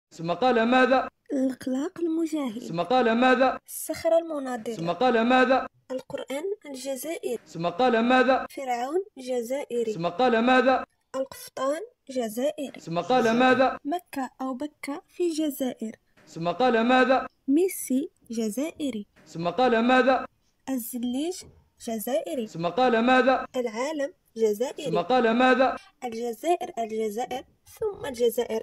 ثم قال ماذا؟ الإقلاق المجاهد. ثم قال ماذا؟ الصخرة المناضلة. ثم قال ماذا؟ القرآن الجزائري. ثم قال ماذا؟ فرعون جزائري. ثم قال ماذا؟ القفطان جزائري. ثم قال ماذا؟ مكة أو بكة في الجزائر. ثم قال ماذا؟ ميسي جزائري. ثم قال ماذا؟ الزليج جزائري. ثم قال ماذا؟ العالم جزائري. ثم قال ماذا؟ الجزائر الجزائر ثم الجزائر.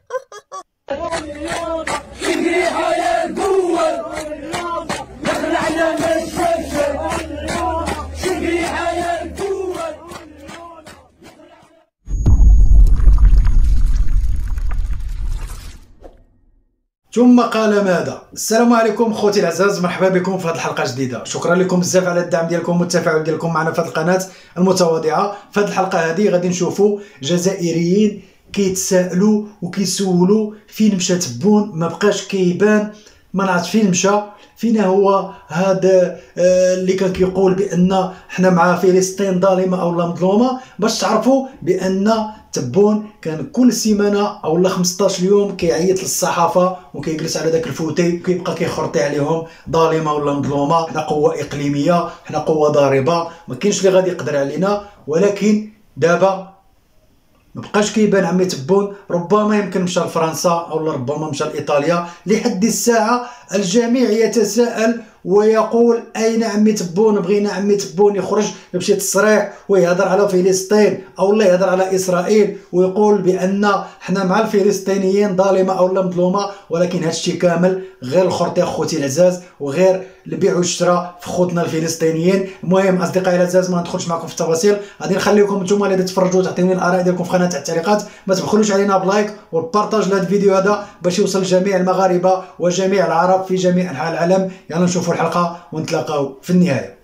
ثم قال ماذا؟ السلام عليكم خوتي العزاز، مرحبا بكم في هذه الحلقه جديده. شكرا لكم بزاف على الدعم ديالكم والتفاعل ديالكم معنا في هذه القناه المتواضعه. في هذه الحلقه هذه غادي نشوفوا جزائريين كيتسائلوا وكيسولوا فين مشى تبون، ما بقاش كيبان، ما نعرف فين مشى، فين هو هذا اللي كان كيقول بان حنا مع فلسطين ظالمه او لا مظلومه. باش تعرفوا بان تبون كان كل سيمانه او لا 15 يوم كيعيط للصحافه وكيجلس على داك الفوتي وكيبقى كيخرطي عليهم ظالمه ولا مظلومه، حنا قوه اقليميه، حنا قوه ضاربه، ما كاينش اللي غادي يقدر علينا. ولكن دابا ما بقاش كيبان عمي تبون، ربما يمكن مشى لفرنسا او ربما مشى لايطاليا. لحد الساعه الجميع يتساءل ويقول اين عمي تبون؟ بغينا عمي تبون يخرج بشي تصريح ويهضر على فلسطين او لا يهضر على اسرائيل ويقول بان حنا مع الفلسطينيين ظالمه او لا مظلومه. ولكن هادشي كامل غير الخرط يا خوتي العزاز، وغير البيع والشراء في خوتنا الفلسطينيين. المهم اصدقائي العزاز ما ندخلش معكم في التفاصيل، غادي نخليكم نتوما اللي تتفرجوا تعطيوني الاراء ديالكم في قناه التعليقات. ما تبخلوش علينا بلايك والبارطاج لهذا الفيديو هذا باش يوصل لجميع المغاربه وجميع العرب في جميع انحاء العالم. يلا نشوفوا الحلقه ونتلاقاو في النهايه.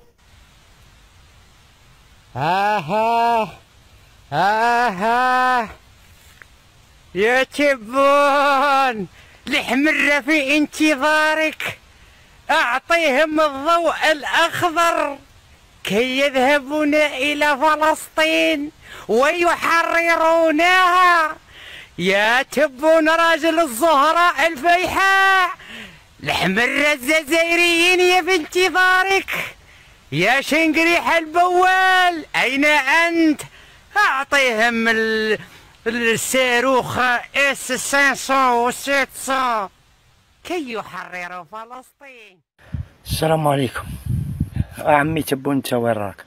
يا تبون الحمرة في انتظارك، أعطيهم الضوء الأخضر كي يذهبون إلى فلسطين ويحررونها. يا تبون راجل الزهراء الفيحاء، الحمرة الجزائريين يا في انتظارك. يا شنقريح البوال أين أنت؟ أعطيهم الصاروخ اس 500 و 700 كي يحرروا فلسطين. السلام عليكم. عمي تبون انت وين راك؟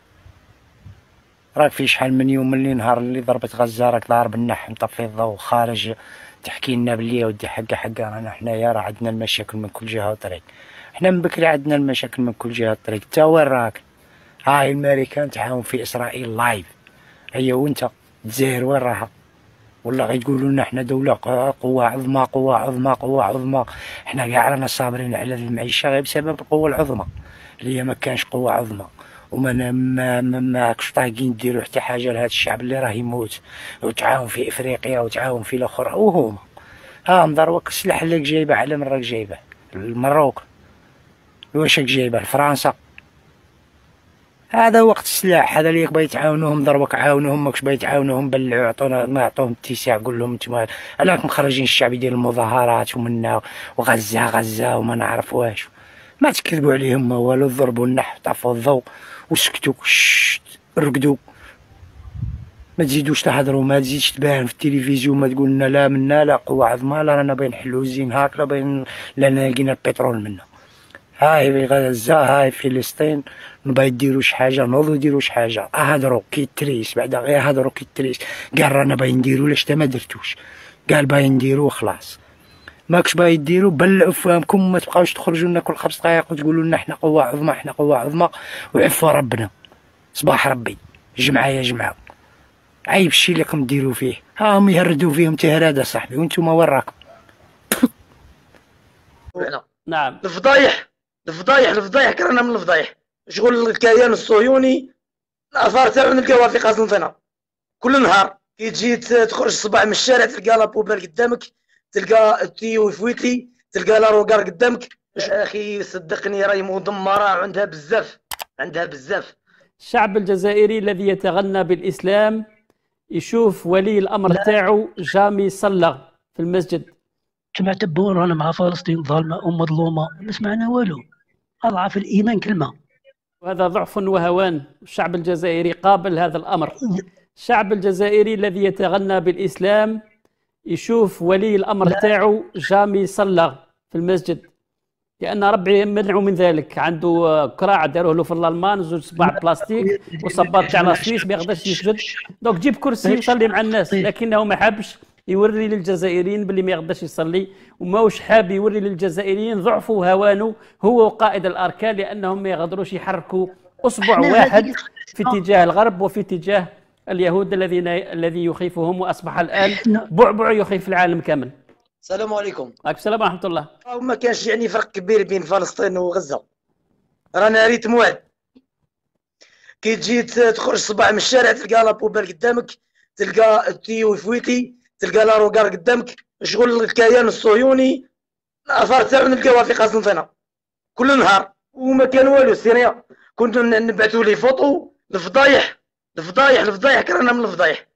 راك في شحال من يوم اللي نهار اللي ضربت غزة راك ضارب النح مطفي الضوء خارج تحكي لنا بلي يا ودي حقا رانا حنايا راه عندنا المشاكل من كل جهة وطريق. حنا من بكري عندنا المشاكل من كل جهة وطريق. انت وين راك؟ هاي الامريكان تعاون في اسرائيل لايف. هي وانت الجزائر وين راها؟ ولا غير تقولوا لنا حنا دولة قوة عظمى قوة عظمى قوة عظمى. حنا كاع رانا صابرين على المعيشة غير بسبب القوة العظمى اللي هي ما كانش قوة عظمى. وما ماكش طايقين ديروا حتى حاجة لهذا الشعب اللي راه يموت. وتعاون في افريقيا وتعاون في الاخرى وهما مضروك السلاح اللي جايبه على من راك جايبه؟ المروك واش راك جايبه؟ لفرنسا. هذا وقت السلاح، هذا اللي يبغى يتعاونوهم ضربك عاونوهم، ماكش باغي يتعاونوهم بلعوا عطونا ما عطوهم اتساع. قول لهم نتوما راكم مخرجين الشعب يدير المظاهرات ومنا وغزه غزه وما نعرف واش. ما تكذبوا عليهم ما والو، ضربوا النح طفوا الضوء وسكتوا رقدوا. ما تزيدوش تهضروا، ما تزيدش تبان في التلفزيون، ما تقول لنا لا منا لا قوه عظمى لا رانا باين نحلوا الزين هاك لا باين لنا لقينا البترول منا. هاي غزة هاي فلسطين ما يديروا شي حاجه، نوضوا يديروا شي حاجه. هضروا كي تريس بعدا غير هضروا كي تريس. قال رانا باين نديروا لاش ما درتوش، قال باين نديروا خلاص. ماكش باين ديروا بلعوا فهمكم. ما تبقاوش تخرجوا لنا كل 5 دقائق وتقولوا لنا حنا قوه عظمى حنا قوه عظمى وعفوا ربنا. صباح ربي جمعه يا جمعه، عيب الشي اللي راكم ديروا فيه. هم يهردوا فيهم تهراده صاحبي وانتم وين راكم؟ نعم الفضايح كرهنا من الفضايح. شغل الكيان الصهيوني الاثار تاعو نلقاوها في قاص الفنا كل نهار كي تجي تخرج الصباح من الشارع تلقى لا بوبال قدامك، تلقى التيو فويتلي، تلقى لا روكار قدامك. اخي صدقني راهي مدمره عندها بزاف الشعب الجزائري الذي يتغنى بالإسلام يشوف ولي الأمر تاعو جامي صلى في المسجد جماعة تبون رانا مع فلسطين ظالمة ومظلومة، ما سمعنا والو. أضعف الإيمان كلمة. وهذا ضعف وهوان. الشعب الجزائري قابل هذا الأمر. الشعب الجزائري الذي يتغنى بالإسلام يشوف ولي الأمر تاعو جامي صلى في المسجد، لأن ربي يمنعه من ذلك. عنده كراع داروه له في الألمان، زوج صباع بلاستيك وصباط تاع لاسويس، ما يقدرش يسجد. دونك جيب كرسي يصلي مع الناس، لكنه ما حبش يوري للجزائريين باللي ما يقدرش يصلي، وماهوش حاب يوري للجزائريين ضعفه وهوانه هو وقائد الأركان، لأنهم ما يقدروش يحركوا أصبع واحد في اتجاه الغرب وفي اتجاه اليهود الذي يخيفهم، وأصبح الآن بعبع يخيف العالم كامل. السلام عليكم. عليكم السلام ورحمة الله. ما كانش يعني فرق كبير بين فلسطين وغزة، رانا ريتم واحد. كي تجي تخرج صباح من الشارع تلقى لابوبال قدامك، تلقى التيو فويتي، تلقى لاروكار قدامك، شغل الكيان الصهيوني الآثار تاعو نلقاوها في قسنطينة كل نهار، وما كان والو. سيريا كنا نبعثوا لي فوطو الفضايح الفضايح الفضايح، كرهنا من الفضايح.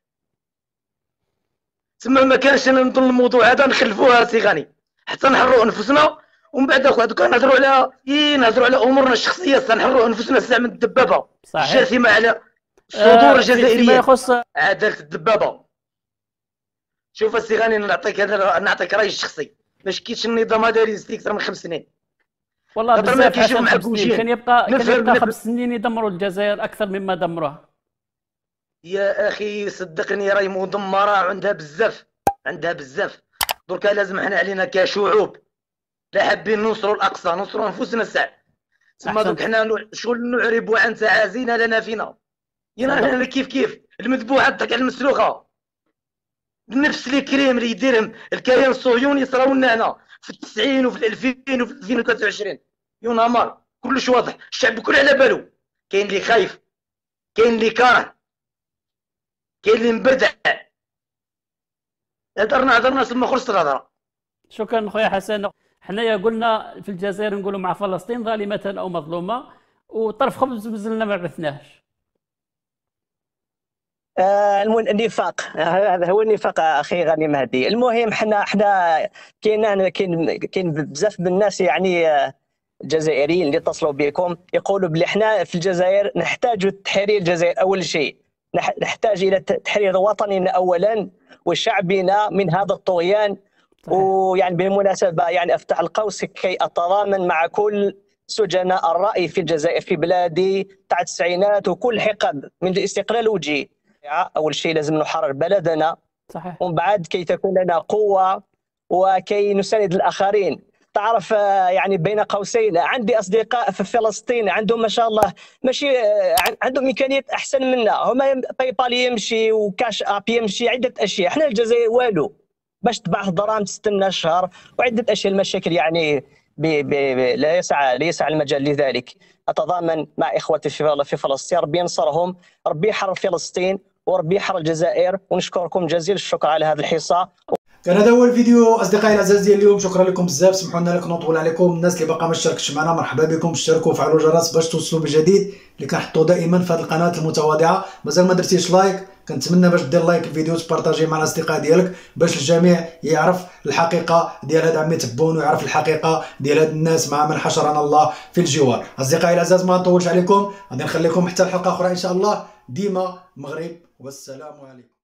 تما ما كانش نظن الموضوع هذا نخلفوها سي غني حتى نحروا انفسنا، ومن بعد دوكا نهضروا على امورنا الشخصيه، نحروا انفسنا الساعه من الدبابه. صحيح. الجريمه على الصدور الجزائريه فيما يخص عداله الدبابه. شوف السي غني، نعطيك رايي الشخصي، ما شكيتش النظام هذا يزيد اكثر من 5 سنين. والله بزاف حسن 5 سنين. كان يبقى 5 سنين يدمروا الجزائر اكثر مما دمروها. يا اخي صدقني راهي مدمره، عندها بزاف. دركا لازم احنا علينا كشعوب لا حابين ننصروا الاقصى، ننصروا انفسنا الساعه. تما دوك حنا شغل نعرب عن تعازينا لنا فينا. ينا كيف المذبوحه تاع المسلوخه بنفس لي كريم اللي يديرهم الكيان الصهيوني يصراو لنا هنا في 90 وفي 2000 وفي 2023. يونا مار كلش واضح، الشعب كله على بالو. كاين اللي خايف، كاين اللي كاره، كاين اللي مبدع. هضرنا ثم خلصت الهضره. شكرا خويا حسن. حنايا قلنا في الجزائر نقولوا مع فلسطين ظالمة او مظلومه، وطرف خبز مازلنا ما بعثناهش. النفاق هذا هو النفاق اخي غني مهدي. المهم حنا كاين بزاف من الناس يعني الجزائريين اللي اتصلوا بكم يقولوا بلي حنا في الجزائر نحتاج تحرير الجزائر. اول شيء نحتاج الى تحرير وطننا اولا وشعبنا من هذا الطغيان. ويعني بالمناسبه يعني افتح القوس كي اتضامن مع كل سجناء الراي في الجزائر في بلادي تاع التسعينات وكل حقب من الاستقلال وجي. اول شيء لازم نحرر بلدنا، صحيح، ومن بعد كي تكون لنا قوه وكي نساند الاخرين. تعرف يعني بين قوسين عندي اصدقاء في فلسطين عندهم ما شاء الله ماشي عندهم امكانيات احسن منا، هما باي بال يمشي وكاش اب يمشي، عده اشياء. احنا الجزائر والو، باش تبعث دراهم تستنى شهر وعده اشياء. المشاكل يعني لا يسع المجال لذلك. اتضامن مع اخوتي في فلسطين، ربي ينصرهم، ربي يحرر فلسطين وربي يحرر الجزائر. ونشكركم جزيل الشكر على هذه الحصه. كان هذا هو الفيديو اصدقائي الاعزاء ديال اليوم. شكرا لكم بزاف، سمحوا لنا لك نطول عليكم. الناس اللي باقا ما اشتركتش معنا مرحبا بكم، اشتركوا وفعلوا الجرس باش توصلوا بالجديد اللي كنحطوا دائما في هذه القناه المتواضعه. مازال ما درتيش لايك، كنتمنى باش دير لايك الفيديو وتبارطاجيه مع الاصدقاء ديالك باش الجميع يعرف الحقيقه ديال هذا عمي تبون، ويعرف الحقيقه ديال هاد الناس مع من حشرنا الله في الجوار. اصدقائي الاعزاء ما نطولش عليكم، غادي نخليكم حتى الحلقه اخرى ان شاء الله. ديما مغرب، والسلام عليكم.